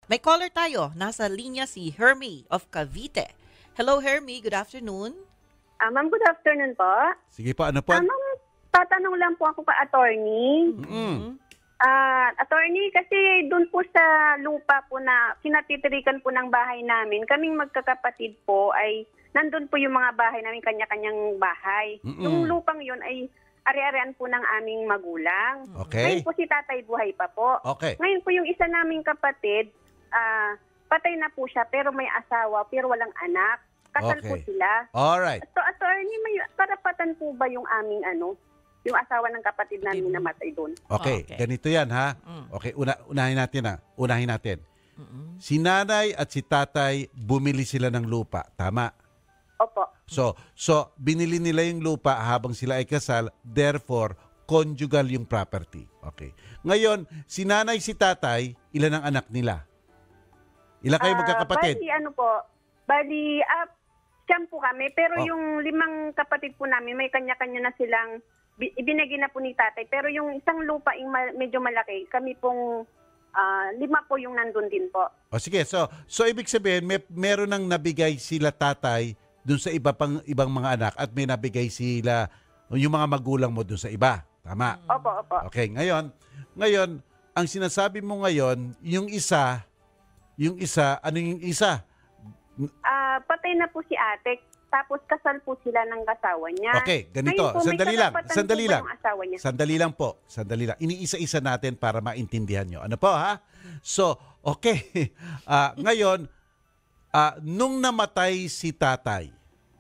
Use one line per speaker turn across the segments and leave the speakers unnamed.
May caller tayo. Nasa linya si Hermie of Cavite. Hello, Hermie. Good afternoon.
Ma'am, good afternoon po.
Sige po, ano po?
Ma'am, tatanong lang po ako ka attorney. Attorney, kasi doon po sa lupa po na kinatitirikan po ng bahay namin, kaming magkakapatid po ay nandun po yung mga bahay namin, kanya-kanyang bahay. Yung lupang yun ay ari-arian po ng aming magulang.
Okay.
Ngayon po si tatay buhay pa po.
Okay.
Ngayon po yung isa naming kapatid, patay na po siya pero may asawa pero walang anak. Kasal po
Okay.
sila.
Alright.
So, attorney, may karapatan po ba yung aming yung asawa ng kapatid namin na matay doon?
Okay,
Okay.
ganito yan ha. Okay, unahin natin ha. Unahin natin. Si nanay at si tatay, bumili sila ng lupa. Tama?
Opo.
So binili nila yung lupa habang sila ay kasal, therefore, conjugal yung property. Okay. Ngayon, si nanay, si tatay, ilan ang anak nila? Ilan kayo magkakapatid?
Bali, siyam po kami. Pero yung 5 kapatid po namin, may kanya-kanya na silang ibinigay na po ni tatay. Pero yung isang lupa medyo malaki, kami pong 5 po yung nandun din po.
O sige, so ibig sabihin, meron nang nabigay sila tatay dun sa ibang mga anak at may nabigay sila, yung mga magulang mo dun sa iba. Tama?
Opo.
Okay, ngayon, ang sinasabi mo ngayon, yung isa, ano yung isa?
Patay na po si ate. Tapos kasal po sila ng kasawa niya.
Okay, ganito.
Ngayon po, may karapatan
Sandali
po ba
lang.
yung asawa niya?
Sandali lang. Iniisa-isa natin para maintindihan nyo. Ano po, ha? So, okay. Ngayon, nung namatay si tatay,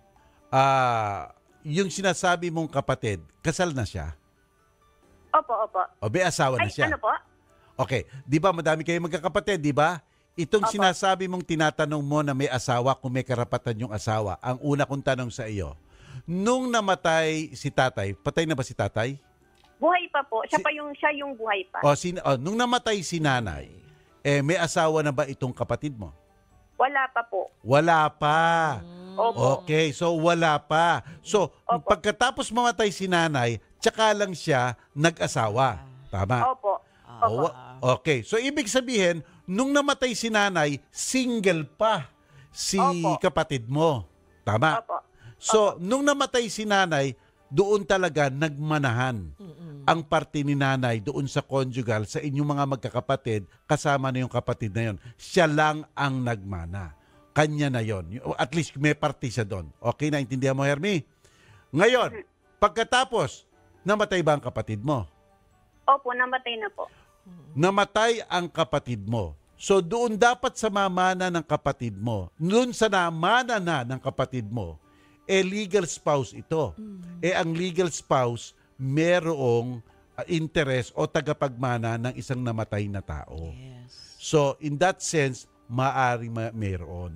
yung sinasabi mong kapatid, kasal na siya?
Opo.
O may asawa na siya?
Ano po?
Okay. Di ba madami kayong magkakapatid, di ba? Itong sinasabi mong tinatanong mo na may asawa, kung may karapatan yung asawa, ang una kong tanong sa iyo, nung namatay si tatay, patay na ba si tatay?
Buhay pa po. Siya yung buhay pa.
Nung namatay si nanay, may asawa na ba itong kapatid mo?
Wala pa po.
Wala pa.
Opo.
Okay, so wala pa. So,
Opo.
pagkatapos mamatay si nanay, tsaka lang siya nag-asawa. Tama?
Opo.
Okay, so ibig sabihin, nung namatay si nanay, single pa si kapatid mo. Tama?
Opo.
So, nung namatay si nanay, doon talaga nagmanahan ang parte ni nanay doon sa conjugal, sa inyong mga magkakapatid, kasama na yung kapatid na yon. Siya lang ang nagmana. Kanya na yon. At least may parte siya doon. Okay, naintindihan mo, Hermie? Ngayon, pagkatapos, namatay ba ang kapatid mo?
Opo, namatay na po.
Namatay ang kapatid mo. So doon dapat sa mamana ng kapatid mo, doon sa namana na ng kapatid mo, legal spouse ito. Ang legal spouse, merong interest o tagapagmana ng isang namatay na tao.
Yes.
So in that sense, maaring mayroon.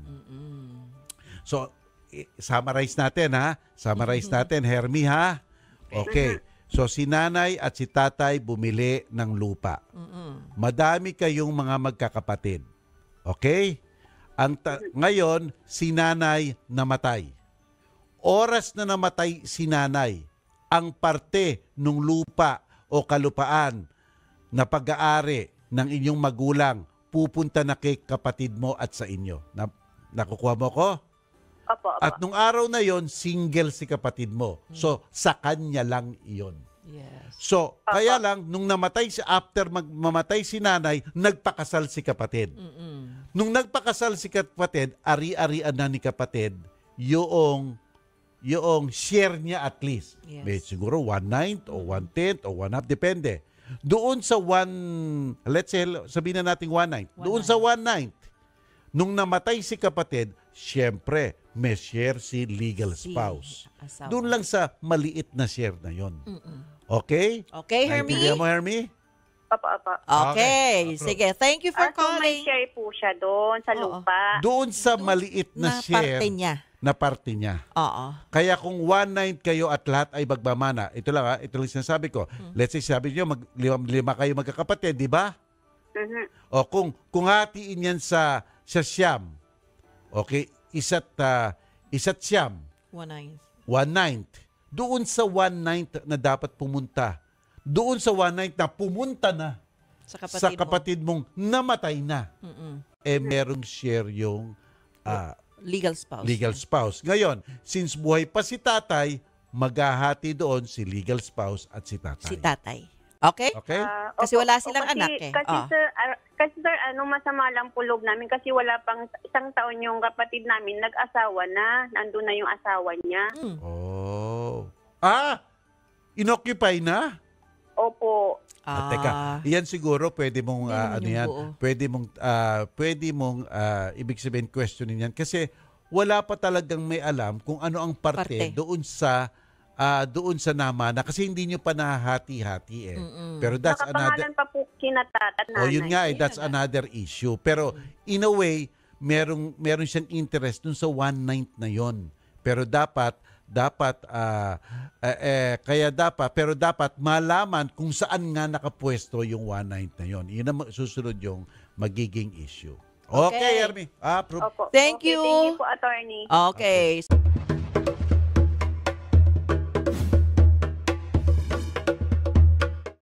So, summarize natin ha. Summarize natin, Hermie ha. Okay. So si nanay at si tatay bumili ng lupa. Madami kayong mga magkakapatid. Okay? Ngayon, si nanay namatay. Oras na namatay si nanay, ang parte ng lupa o kalupaan na pag-aari ng inyong magulang pupunta na kay kapatid mo at sa inyo. Nakukuha mo ko?
Opo.
At nung araw na yon, single si kapatid mo. So, sa kanya lang iyon.
Yes.
So, kaya lang, nung namatay after mamatay si nanay, nagpakasal si kapatid. Nung nagpakasal si kapatid, ari-arian na ni kapatid yung share niya at least.
Yes.
May siguro 1/9 o 1/10 o 1/2, depende. Doon sa let's say, sabihin na natin 1/9. Doon sa 1/9, nung namatay si kapatid, syempre, may share si legal spouse.
asawa.
Doon lang sa maliit na share na yon. Okay?
Okay, Hermie?
Naintindihan mo, Hermie?
Opo.
Okay. Sige, thank you for
So may
calling.
share po siya doon sa lupa.
Doon sa maliit na share
parte niya.
na parte niya.
Oo.
Kaya kung 1/9 kayo at lahat ay magmamana, ito lang sinasabi ko. Let's say, sabi niyo, lima kayo magkakapatid, di ba? O kung hatiin yan sa siyam, okay, isa't siyam,
1/9.
1/9. Doon sa 1/9 na dapat pumunta, doon sa 1/9 na pumunta na
Sa
kapatid mong namatay na.
Mm-mm.
Merong share yung
Legal spouse.
legal spouse. Ngayon, since buhay pa si tatay, maghahati doon si legal spouse at si tatay.
Si tatay. Okay?
Okay?
Kasi wala silang anak eh.
Kasi sir, masama lang po loob namin kasi wala pang isang taon yung kapatid namin nag-asawa na. Nandun na yung asawa niya.
Oh. Inoccupy na?
Opo.
Teka, yan siguro pwede mong
Hindi naman yung buo.
pwede mong ibig sabihin questionin yan kasi wala pa talagang may alam kung ano ang parte. doon sa namana kasi hindi nyo pa nahahati-hati eh. Pero that's another
Nakapangalan pa po kinatat at nanay.
yun nga that's another issue. Pero in a way, meron siyang interest dun sa 1/9 na yon. Pero dapat malaman kung saan nga nakapwesto yung 1/9 na yon. Yun ang susunod yung magiging issue. Okay,
Okay.
Ermi. Approve.
Opo.
Thank
Okay,
you.
Thank you po, attorney.
Okay.